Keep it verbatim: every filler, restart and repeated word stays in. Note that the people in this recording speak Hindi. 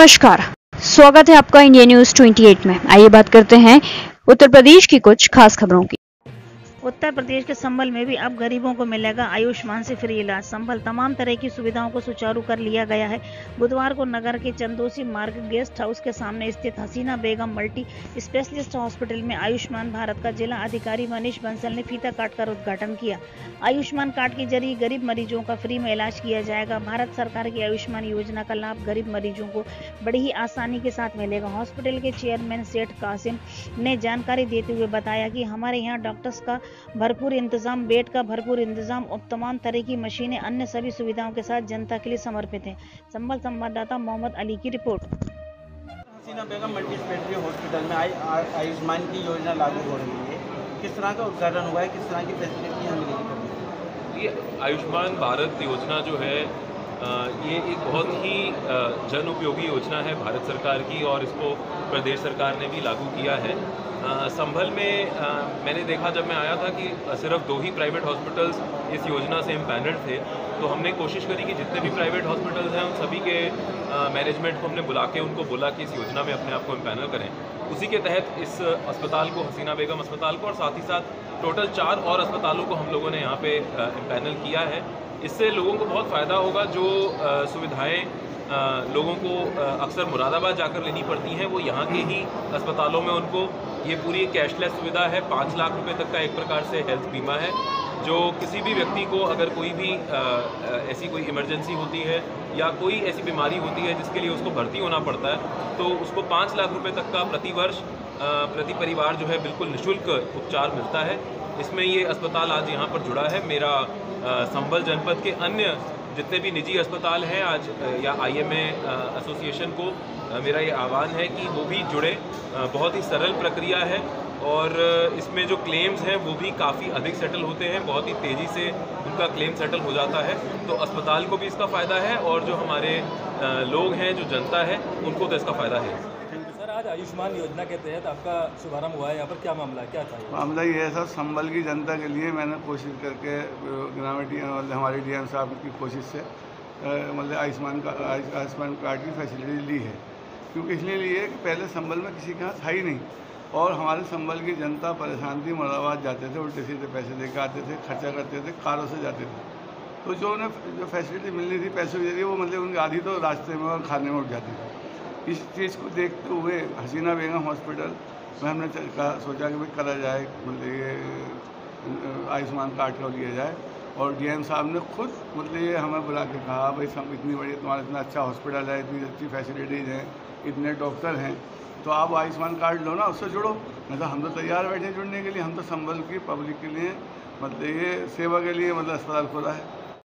नमस्कार, स्वागत है आपका इंडिया न्यूज अट्ठाईस में। आइए बात करते हैं उत्तर प्रदेश की कुछ खास खबरों की। उत्तर प्रदेश के संभल में भी अब गरीबों को मिलेगा आयुष्मान से फ्री इलाज। संभल तमाम तरह की सुविधाओं को सुचारू कर लिया गया है। बुधवार को नगर के चंदोसी मार्ग गेस्ट हाउस के सामने स्थित Hasina Begum multi specialist hospital में आयुष्मान भारत का जिला अधिकारी मनीष बंसल ने फीता काटकर उद्घाटन किया। आयुष्मान कार्ड के जरिए गरीब मरीजों का फ्री में इलाज किया जाएगा। भारत सरकार की आयुष्मान योजना का लाभ गरीब मरीजों को बड़ी ही आसानी के साथ मिलेगा। हॉस्पिटल के चेयरमैन सेठ कासिम ने जानकारी देते हुए बताया कि हमारे यहाँ डॉक्टर्स का भरपूर इंतजाम, बेड का भरपूर इंतजाम और तमाम तरह की मशीनें, अन्य सभी सुविधाओं के साथ जनता के लिए समर्पित है। संभल संवाददाता मोहम्मद अली की रिपोर्ट। Hasina Begum multi speciality hospital में आयुष्मान की योजना लागू हो रही है, किस तरह का उद्घाटन हुआ है, किस तरह की फैसिलिटी मिलेगी? ये आयुष्मान भारत योजना जो है ये एक बहुत ही जन उपयोगी योजना है भारत सरकार की, और इसको प्रदेश सरकार ने भी लागू किया है। संभल में आ, मैंने देखा जब मैं आया था कि सिर्फ दो ही प्राइवेट हॉस्पिटल्स इस योजना से एम्पैनल्ड थे, तो हमने कोशिश करी कि जितने भी प्राइवेट हॉस्पिटल्स हैं उन सभी के मैनेजमेंट को हमने बुला के उनको बोला कि इस योजना में अपने आप को एम्पैनल करें। उसी के तहत इस अस्पताल को, हसीना बेगम अस्पताल को, और साथ ही साथ टोटल चार और अस्पतालों को हम लोगों ने यहाँ पे एम्पैनल किया है। इससे लोगों को बहुत फ़ायदा होगा। जो सुविधाएँ लोगों को अक्सर मुरादाबाद जाकर लेनी पड़ती हैं, वो यहाँ के ही अस्पतालों में उनको ये पूरी कैशलेस सुविधा है। पाँच लाख रुपए तक का एक प्रकार से हेल्थ बीमा है, जो किसी भी व्यक्ति को अगर कोई भी आ, ऐसी कोई इमरजेंसी होती है या कोई ऐसी बीमारी होती है जिसके लिए उसको भर्ती होना पड़ता है, तो उसको पाँच लाख रुपए तक का प्रति वर्ष प्रति परिवार जो है बिल्कुल निःशुल्क उपचार मिलता है। इसमें ये अस्पताल आज यहाँ पर जुड़ा है। मेरा संभल जनपद के अन्य जितने भी निजी अस्पताल हैं आज या आईएमए एसोसिएशन को मेरा ये आह्वान है कि वो भी जुड़े। बहुत ही सरल प्रक्रिया है और इसमें जो क्लेम्स हैं वो भी काफ़ी अधिक सेटल होते हैं, बहुत ही तेज़ी से उनका क्लेम सेटल हो जाता है। तो अस्पताल को भी इसका फ़ायदा है और जो हमारे लोग हैं, जो जनता है, उनको तो इसका फ़ायदा है। सर, आज आयुष्मान योजना के तहत आपका शुभारंभ हुआ है, यहाँ पर क्या मामला है, क्या था? मामला ये है सर, संभल की जनता के लिए मैंने कोशिश करके ग्रामीण डी मतलब हमारे डीएम साहब की कोशिश से मतलब आयुष्मान का आयुष्मान कार्ड की फैसिलिटी ली है। क्योंकि इसलिए ली है कि पहले संभल में किसी के हाथ था ही नहीं, और हमारे संभल की जनता परेशान थी। मुरादाबाद जाते थे, उल्टे सीधे पैसे दे के आते थे, खर्चा करते थे, कारों से जाते थे। तो जो उन्हें जो फैसिलिटी मिलनी थी पैसों के जरिए, वो मतलब उनकी आधी तो रास्ते में और खाने में उठ जाती थी। इस चीज़ को देखते हुए हसीना बेगम हॉस्पिटल में हमने कहा सोचा कि भाई करा जाए, मतलब ये आयुष्मान कार्ड को लिया जाए। और डीएम साहब ने खुद मतलब ये हमें बुला के कहा, भाई सब इतनी बड़ी, तुम्हारा इतना अच्छा हॉस्पिटल है, इतनी अच्छी फैसिलिटीज़ हैं, इतने डॉक्टर हैं, तो आप आयुष्मान कार्ड लो ना, उससे जुड़ो। मतलब हम तो तैयार बैठे जुड़ने के लिए। हम तो संभल की पब्लिक के लिए मतलब ये सेवा के लिए मतलब अस्पताल खोला है।